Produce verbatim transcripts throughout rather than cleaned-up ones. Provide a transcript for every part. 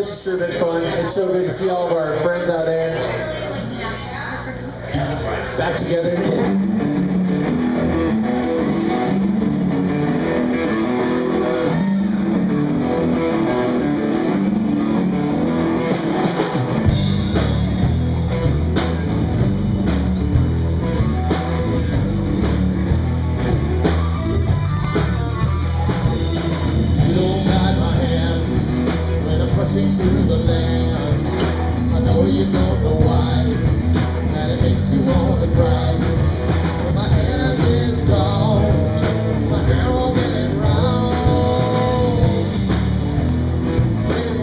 This has sure been fun. It's so good to see all of our friends out there back together again. Through the land, I know you don't know why, that it makes you wanna cry. But my hand is strong, my hand won't get it wrong. When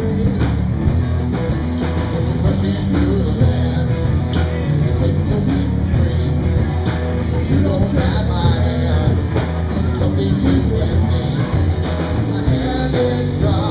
you're pushing through the land, it takes the sweet free. But you don't grab my hand, it's something you can see. My hand is strong.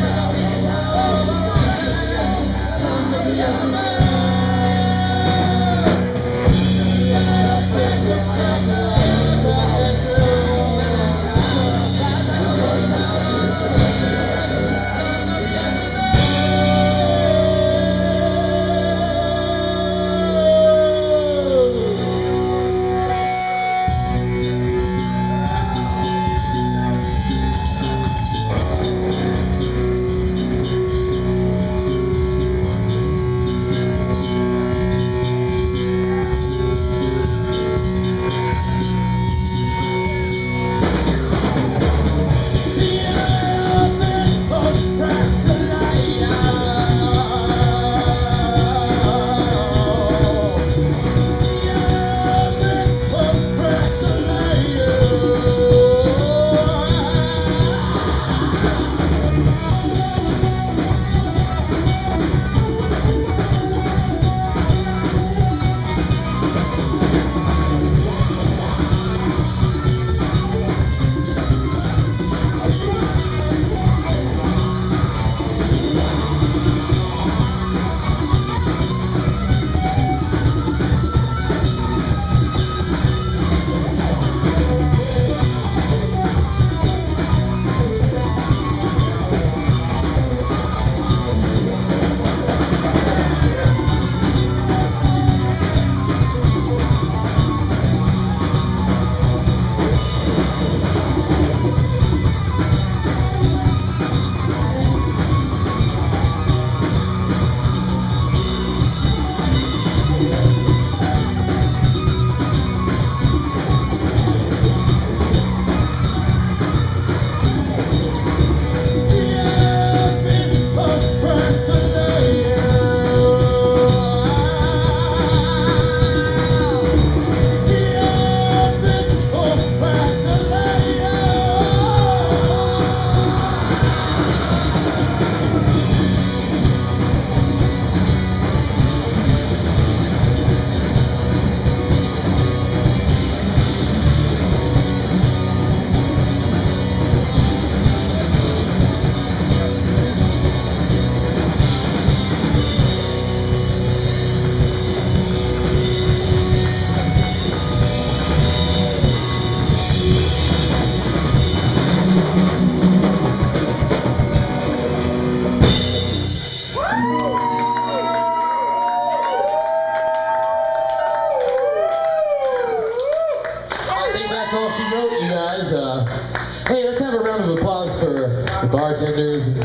Yeah.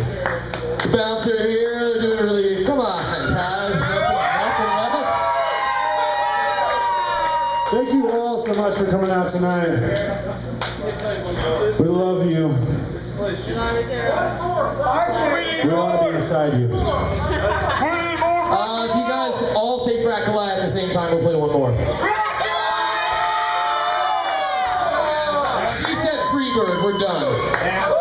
The bouncer here, they're doing really, come on, guys, nothing, nothing left. Thank you all so much for coming out tonight. We love you. We want to be inside you. Uh, if you guys all say Fractali at the same time, we'll play one more. She said Freebird, we're done.